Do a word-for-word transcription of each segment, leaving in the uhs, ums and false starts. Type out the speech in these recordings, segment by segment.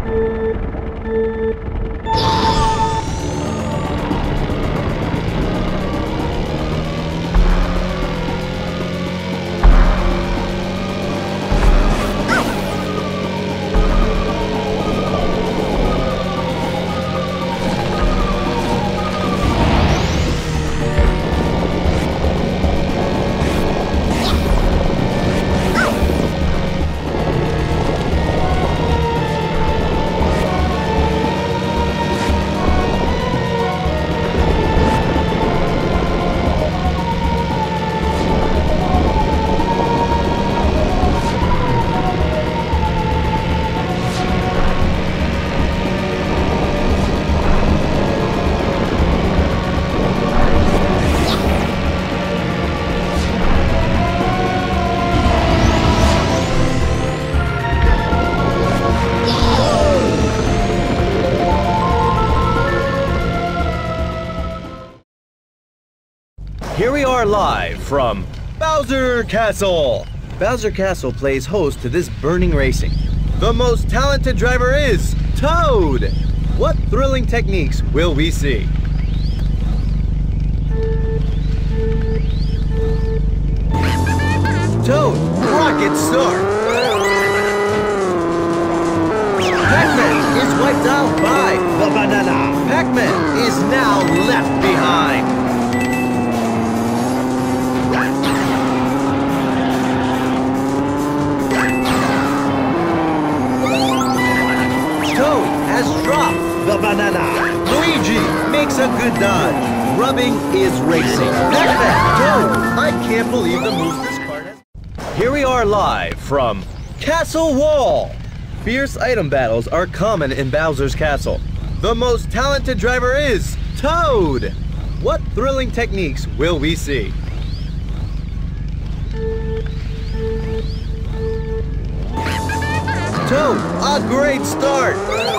Here we are live from Bowser Castle. Bowser Castle plays host to this burning racing. The most talented driver is Toad. What thrilling techniques will we see? Toad, rocket start. Pac-Man is wiped out by the banana. Pac-Man is now left behind. Toad has dropped the banana. Luigi makes a good dodge. Rubbing is racing. Pac-Man, Toad, I can't believe the moves this card has. Here we are live from Castle Wall. Fierce item battles are common in Bowser's Castle. The most talented driver is Toad. What thrilling techniques will we see? Toad, a great start!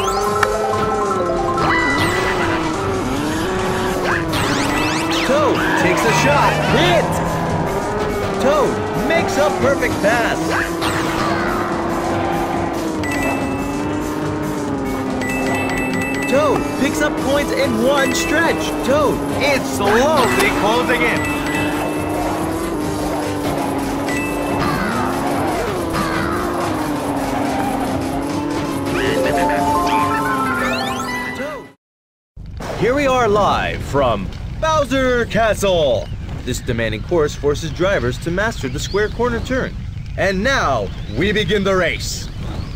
Toad takes a shot. Hit! Toad makes a perfect pass. Toad picks up points in one stretch. Toad is slowly closing in. Here we are live from Bowser Castle. This demanding course forces drivers to master the square corner turn. And now, we begin the race.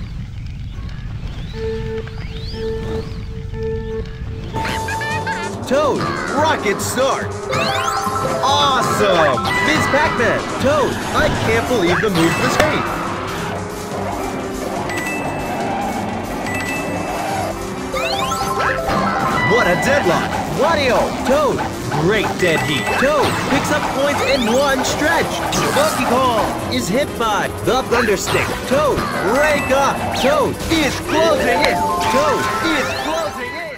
Toad, rocket start. Awesome! Miz Pac-Man, Toad, I can't believe the move was safe. What a deadlock! Wario, Toad, great dead heat. Toad picks up points in one stretch. Donkey Kong is hit by the Thunder Stick. Toad, break up. Toad is closing in. Toad is closing in.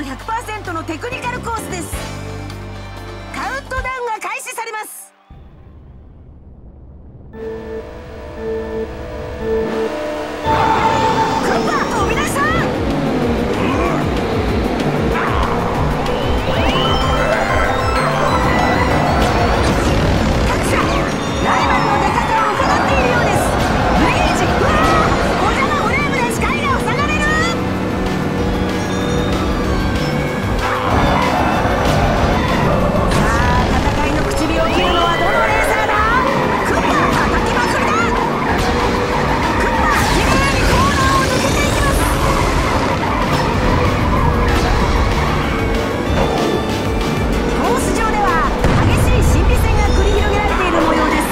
度 ひゃくパーセント のテクニカルコースです。カウントダウンが開始されます。クッパ飛び出した。各社ライバルの出方を伺っているようです。ルイージ、うわー、お邪魔フレームで視界が塞がれる。さあ戦いの口火を切るのはどのレーサーだ。クッパ叩きまくりだ。クッパきれいにコーナーを抜けていきます。コース上では激しい心理戦が繰り広げられている模様です。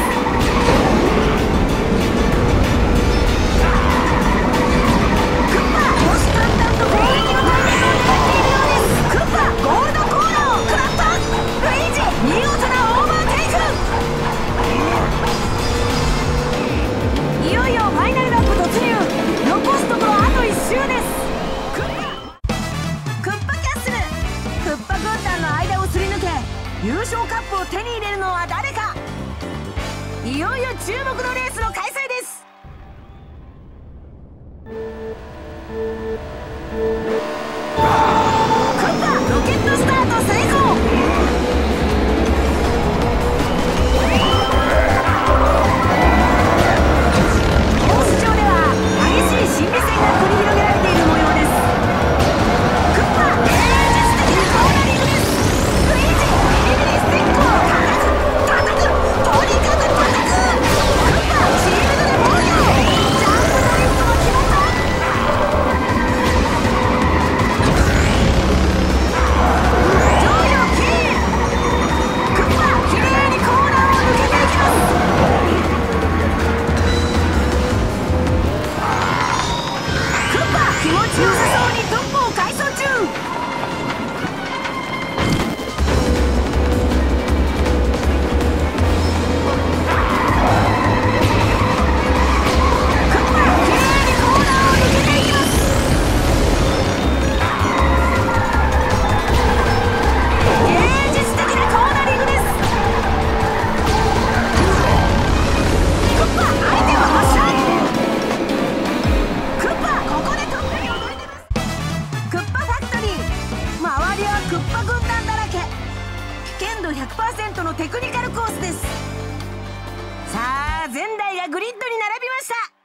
クッパ虎視眈々と攻撃のタイミングを狙っているようです。クッパゴールドコーナーを食らった。ルイージ見事なオーバーテイク。いよいよファイナルラップ突入。残すところあといっ周です。クッパクッパキャッスル。クッパ軍団の間をすり抜け優勝カップを手に入れるのは誰か。いよいよ注目のレースの開催です。クッパロケットスタート成功。コース上では激しい心理戦が繰り広げられている模様です。クッパ芸術的なコーナリングです。ルイージビリビリスティックを叩く叩くとにかく叩く。クッパシールドで防御。ジャンプドリフトも決まった。上位をキール。クッパきれいにコーナーを抜けていきます。クッパ気持ちよさそうにトップを快走中。クッパきれいにコーナーを抜けていきます。芸術的なコーナリングです。クッパ相手を発射。クッパここでトップに躍り出ます。クッパファクトリー周りはクッパ軍団だらけ。危険度 ひゃくパーセント のテクニカルコースです。さあ全台がグリッドに並びました。